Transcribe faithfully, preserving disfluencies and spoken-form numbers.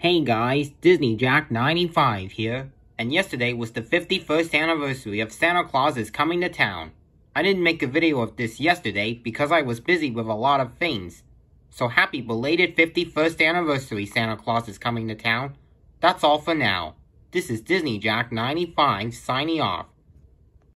Hey guys, Disney Jack ninety-five here, and yesterday was the fifty-first anniversary of Santa Claus is Coming to Town. I didn't make a video of this yesterday because I was busy with a lot of things. So happy belated fifty-first anniversary, Santa Claus is Coming to Town. That's all for now. This is Disney Jack ninety-five signing off.